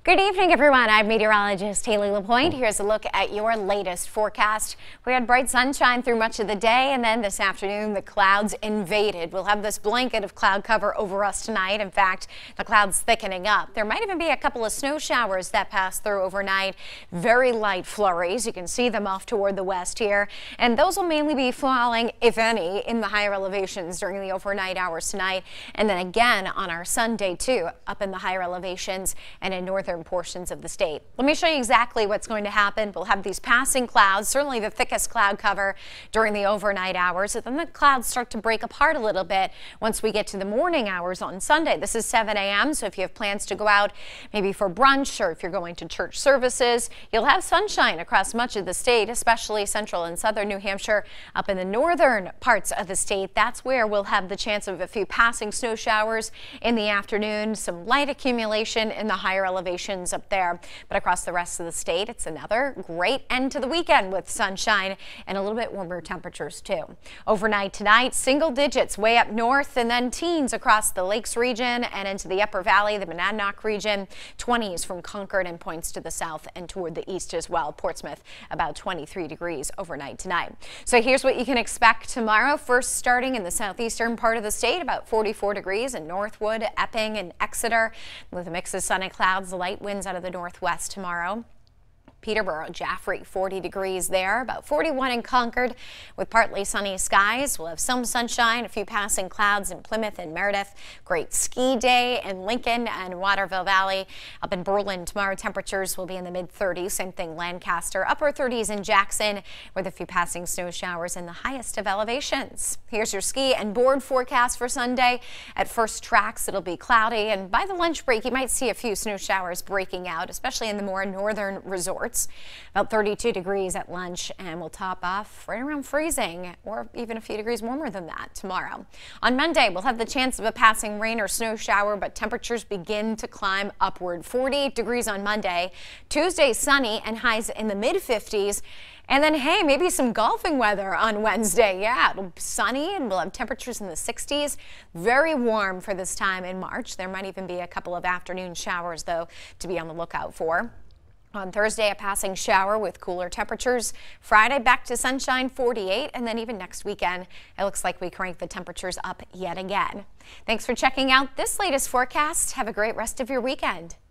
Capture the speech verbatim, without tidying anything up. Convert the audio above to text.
Good evening, everyone. I'm meteorologist Haley LaPointe. Here's a look at your latest forecast. We had bright sunshine through much of the day, and then this afternoon the clouds invaded. We'll have this blanket of cloud cover over us tonight. In fact, the clouds thickening up. There might even be a couple of snow showers that pass through overnight. Very light flurries. You can see them off toward the west here, and those will mainly be falling, if any, in the higher elevations during the overnight hours tonight, and then again on our Sunday too, up in the higher elevations and in northern portions of the state. Let me show you exactly what's going to happen. We'll have these passing clouds, certainly the thickest cloud cover during the overnight hours, and then the clouds start to break apart a little bit once we get to the morning hours on Sunday. This is seven A M so if you have plans to go out maybe for brunch or if you're going to church services, you'll have sunshine across much of the state, especially central and southern New Hampshire. Up in the northern parts of the state, that's where we'll have the chance of a few passing snow showers in the afternoon, some light accumulation in the higher elevations up there. But across the rest of the state, it's another great end to the weekend with sunshine and a little bit warmer temperatures too. Overnight tonight, single digits way up north, and then teens across the Lakes region and into the Upper Valley, the Monadnock region, twenties from Concord and points to the south and toward the east as well. Portsmouth about twenty-three degrees overnight tonight. So here's what you can expect tomorrow. First, starting in the southeastern part of the state, about forty-four degrees in Northwood, Epping, and Exeter, with a mix of sun and clouds. Light winds out of the northwest tomorrow. Peterborough, Jaffrey, forty degrees there, about forty-one in Concord with partly sunny skies. We'll have some sunshine, a few passing clouds in Plymouth and Meredith. Great ski day in Lincoln and Waterville Valley. Up in Berlin tomorrow, temperatures will be in the mid thirties. Same thing Lancaster, upper thirties in Jackson with a few passing snow showers in the highest of elevations. Here's your ski and board forecast for Sunday. At first tracks, it'll be cloudy, and by the lunch break, you might see a few snow showers breaking out, especially in the more northern resorts. About thirty-two degrees at lunch, and we'll top off right around freezing or even a few degrees warmer than that tomorrow. On Monday, we'll have the chance of a passing rain or snow shower, but temperatures begin to climb upward. forty-eight degrees on Monday. Tuesday, sunny and highs in the mid fifties. And then, hey, maybe some golfing weather on Wednesday. Yeah, it'll be sunny and we'll have temperatures in the sixties. Very warm for this time in March. There might even be a couple of afternoon showers, though, to be on the lookout for. On Thursday, a passing shower with cooler temperatures. Friday, back to sunshine, forty-eight, and then even next weekend, it looks like we crank the temperatures up yet again. Thanks for checking out this latest forecast. Have a great rest of your weekend.